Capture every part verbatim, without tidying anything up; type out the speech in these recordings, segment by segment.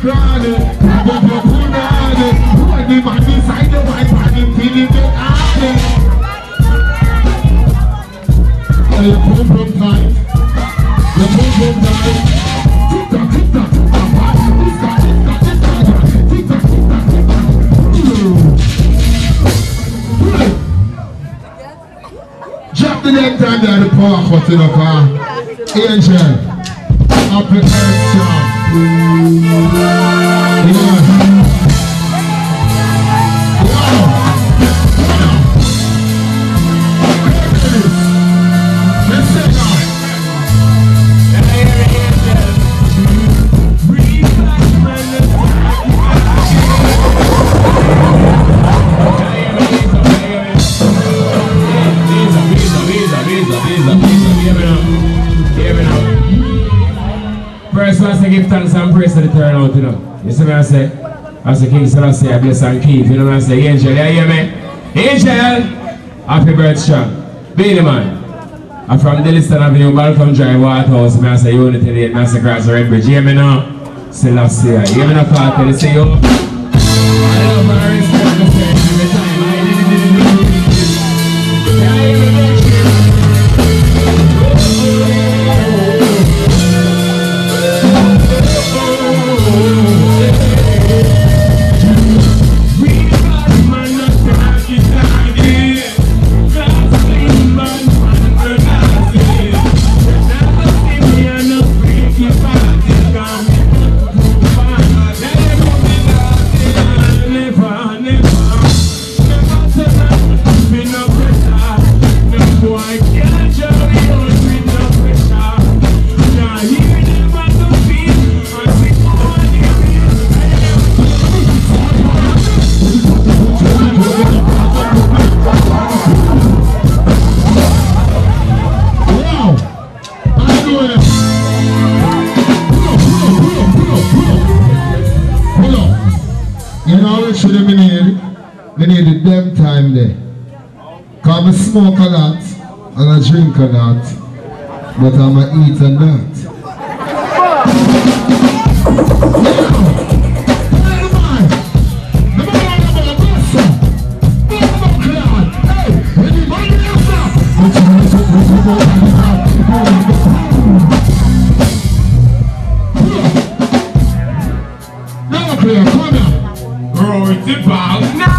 crawling, grab up your punani. When the man beside the white man, him feeling get hardy. Oh, your pum pum tight, your pum pum tight. Tick tock, tick tock, tick tock, tick tock, tick tock, tick tock, tick tock, tick tock, tick tock. Drop the name time there, the park, what's in the car? Angel, up in the shop. Yeah. Wow. Let's say that. First, I say give thanks and praise to the turnout, you know. You see me I say? I say King Selassie, I bless and keep. You know what I say? Angel, you hear me? Angel! Happy birthday, Beenie Man. I'm from Dilliston Avenue, Malcolm Drive, Waterhouse. I say Unity Lane, I say Cross the Red Bridge. You hear me now? Selassie, you hear me now? Party, they say yo. I love and respect the friends every time. I did it, did it, did it. Yeah, you hear me? We need the damn time there. Cause I smoke a lot and I drink a lot, but I'm a eat a lot. Now clear, come here. Roll the ball now.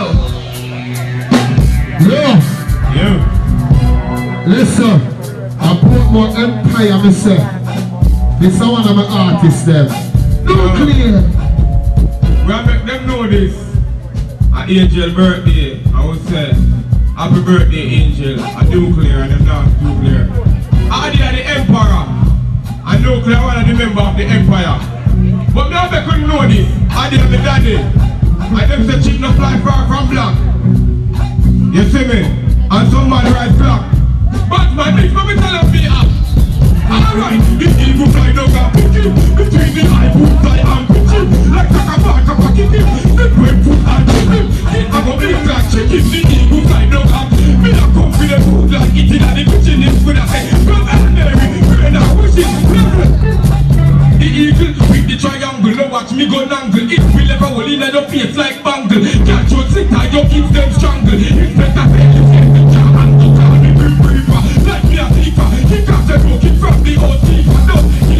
Yeah. Yeah. Listen, I put more empire myself. This is one of my artists them. No uh, clear. We have make them know this. At Angel birthday, I would say happy birthday Angel. A nuclear and them not nuclear. I are the emperor. A nuclear one of the member of the empire. But now they couldn't know this. I did the daddy. I them say cheap no fly far from black. You see me? And somebody write black. But my bitch, let me tell them be up. Alright, this eagle fly dog and picky. Between the eye, boot fly and pitchy. Like Takabaka, Pakiti. The great foot and chicken. I go be like chicken. The eagle fly dog and me not come for the food like eating at the kitchen. It's good as say, come and Mary, we're not wishing. The eagle with the triangle, no watch me go nangle. It will ever hold in your face like bangle. Catch your sit and your kids them strangle. It's better say you get the jar and the car, the brim briefer. Like me a thief, he comes and broke it from the old thief. No,